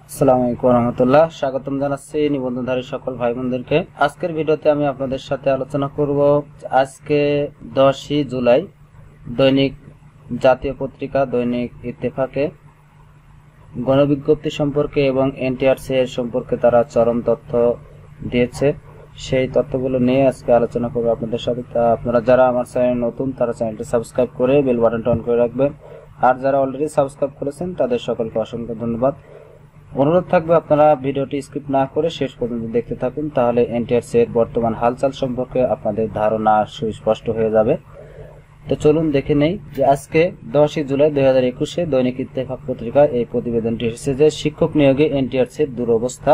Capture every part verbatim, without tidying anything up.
আসসালামু আলাইকুম ওয়া রাহমাতুল্লাহ। স্বাগতম জানাচ্ছি নিবন্ধনধারী সকল ভাই বোনদেরকে। আজকের ভিডিওতে আমি আপনাদের সাথে আলোচনা করব আজকে দশই জুলাই দৈনিক জাতীয় পত্রিকা দৈনিক ইত্তেফাকে গণবিজ্ঞপ্তি সম্পর্কে এবং এনটিআরসি এর সম্পর্কে তারা চরম তথ্য দিয়েছে। সেই তথ্যগুলো নিয়ে আজকে আলোচনা করব আপনাদের সাথে। আপনারা যারা আমার চ্যানেল নতুন তারা চ্যানেলটি সাবস্ক্রাইব করে বেল বাটনটা অন করে রাখবেন, আর যারা অলরেডি সাবস্ক্রাইব করেছেন তাদের সকলকে অসংখ্য ধন্যবাদ। অনুরোধ থাকবে আপনারা ভিডিওটি স্কিপ না করে শেষ পর্যন্ত দেখতে থাকুন, তাহলে এনটিআরসি এর বর্তমান হালচাল সম্পর্কে আপনাদের ধারণা সুস্পষ্ট হয়ে যাবে। তো চলুন দেখে নেই যে আজকে দশই জুলাই দুই হাজার একুশে দৈনিক ইত্তেফাক পত্রিকা এই প্রতিবেদনটি এসেছে যে শিক্ষক নিয়োগে এনটিআরসি এর দুরবস্থা।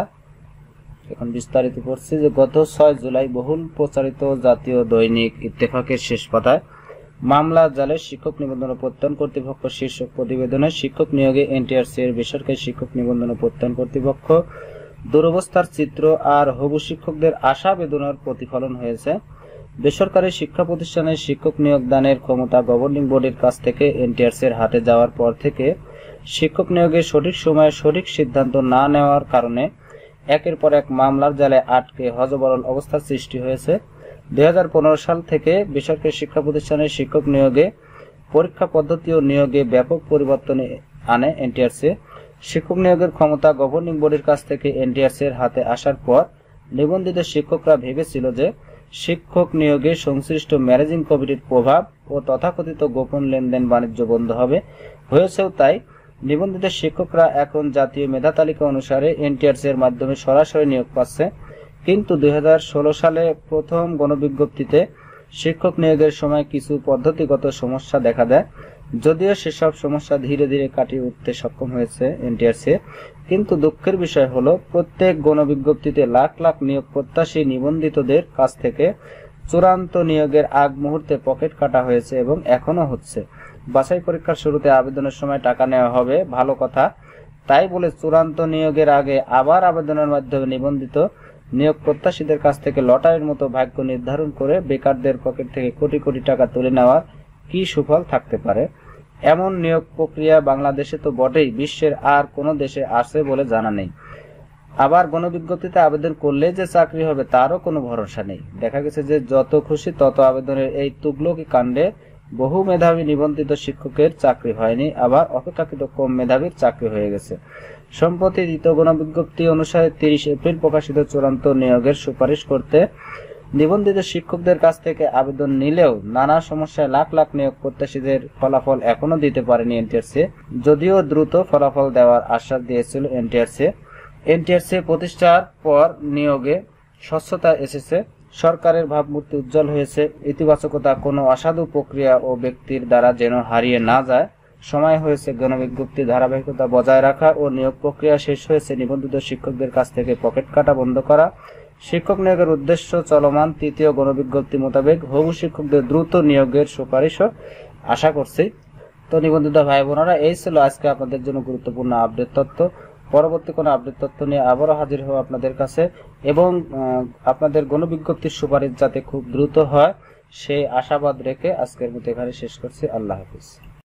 এখন বিস্তারিত পড়ছি যে গত ছয় জুলাই বহুল প্রচারিত জাতীয় দৈনিক ইত্তেফাকের শেষ পাতায় মামলা জালে শিক্ষক নিবন্ধন ও প্রত্যয়ন কর্তৃপক্ষ শীর্ষক প্রতিবেদনে শিক্ষক নিয়োগে এনটিআরসি এর বেসরকারি শিক্ষক নিবন্ধন ও প্রত্যয়ন কর্তৃপক্ষ দুরবস্থার চিত্র আর হবু শিক্ষকদের আশা বেদনার প্রতিফলন হয়েছে। বেসরকারি শিক্ষা প্রতিষ্ঠানে শিক্ষক নিয়োগ দানের ক্ষমতা গভর্নিং বোর্ডের কাছ থেকে এনটিআরসি এর হাতে যাওয়ার পর থেকে শিক্ষক নিয়োগের সঠিক সময়ে সঠিক সিদ্ধান্ত না নেওয়ার কারণে একের পর এক মামলার জালে আটকে হযবরল অবস্থার সৃষ্টি হয়েছে। দুই হাজার পনেরো সাল থেকে বেসরকারি শিক্ষা প্রতিষ্ঠানে শিক্ষক নিয়োগে পরীক্ষা পদ্ধতি ও নিয়োগে ব্যাপক পরিবর্তন আনে এনটিআরসি। শিক্ষক নিয়োগের ক্ষমতা গভর্নিং বোর্ডের কাছ থেকে এনটিআরসি এর হাতে আসার পর নিবন্ধিত শিক্ষকরা ভেবেছিল যে শিক্ষক নিয়োগে সংশ্লিষ্ট ম্যানেজিং কমিটির প্রভাব ও তথাকথিত গোপন লেনদেন বাণিজ্য বন্ধ হবে। হয়েছেও তাই। নিবন্ধিত শিক্ষকরা এখন জাতীয় মেধা তালিকা অনুসারে এনটিআরসি এর মাধ্যমে সরাসরি নিয়োগ পাচ্ছে, কিন্তু দুই হাজার ষোলো সালে প্রথম গণবিজ্ঞপ্তিতে শিক্ষক নিয়োগের সময় কিছু পদ্ধতিগত সমস্যা দেখা দেয়। যদিও সেসব সমস্যা ধীরে ধীরে কাটিয়ে উঠতে সক্ষম হয়েছে এনটিআরসি, কিন্তু দুঃখের বিষয় হলো প্রত্যেক গণবিজ্ঞপ্তিতে লাখ লাখ নিয়োগ প্রত্যাশী নিবন্ধিতদের কাছ থেকে চূড়ান্ত নিয়োগের আগ মুহূর্তে পকেট কাটা হয়েছে এবং এখনো হচ্ছে। বাছাই পরীক্ষার শুরুতে আবেদনের সময় টাকা নেওয়া হবে, ভালো কথা, তাই বলে চূড়ান্ত নিয়োগের আগে আবার আবেদনের মাধ্যমে নিবন্ধিত নিয়োগ প্রত্যাশীদের কাছ থেকে লটারির মতো ভাগ্য নির্ধারণ করে বেকারদের পকেট থেকে কোটি কোটি টাকা তুলে নেওয়ার কি সুফল থাকতে পারে? এমন নিয়োগ প্রক্রিয়া বাংলাদেশে তো বটেই, বিশ্বের আর কোনো দেশে আছে বলে জানা নেই। আবার গণবিজ্ঞপ্তিতে আবেদন করলে যে চাকরি হবে তারও কোনো ভরসা নেই। দেখা গেছে যে যত খুশি তত আবেদনের এই তুগলকি কাণ্ডে বহু মেধাবী নিবন্ধিত শিক্ষকের চাকরি হয়নি, আবার অপেক্ষাকৃত কম মেধাবীর চাকরি হয়ে গেছে। সম্প্রতি দ্বিতীয় গণবিজ্ঞপ্তি অনুসারে তিরিশ এপ্রিল প্রকাশিত চূড়ান্ত নিয়োগের সুপারিশ করতে নিবন্ধিত শিক্ষকদের কাছ থেকে আবেদন নিলেও নানা সমস্যায় লাখ লাখ নিয়োগ প্রত্যাশীদের ফলাফল এখনো দিতে পারেনি এনটিআরসি, যদিও দ্রুত ফলাফল দেওয়ার আশ্বাস দিয়েছিল এনটিআরসি। এনটিআরসি প্রতিষ্ঠার পর নিয়োগে স্বচ্ছতা এসেছে, সরকারের ভাবমূর্তি উজ্জ্বল হয়েছে, ইতিবাচকতা কোনো অসাধু প্রক্রিয়া ও ব্যক্তির দ্বারা যেন হারিয়ে না যায়। সময় হয়েছে গণবিজ্ঞপ্তি ধারাবাহিকতা বজায় রাখা ও নিয়োগ প্রক্রিয়া শেষ হয়েছে নিবন্ধিত শিক্ষকদের কাছ থেকে পকেট কাটা বন্ধ করা। শিক্ষক নিয়োগের উদ্দেশ্য চলমান তৃতীয় গণবিজ্ঞপ্তি মোতাবেক হবু শিক্ষকদের দ্রুত নিয়োগের সুপারিশও আশা করছি। তো নিবন্ধিত ভাই বোনেরা, এই ছিল আজকে আপনাদের জন্য গুরুত্বপূর্ণ আপডেট তথ্য। পরবর্তী কোনো আপডেট তথ্য নিয়ে আবারও হাজির হব আপনাদের কাছে, এবং আপনাদের গণবিজ্ঞপ্তির সুপারিশ যাতে খুব দ্রুত হয় সেই আশাবাদ রেখে আজকের মতো এখানে শেষ করছি। আল্লাহ হাফিজ।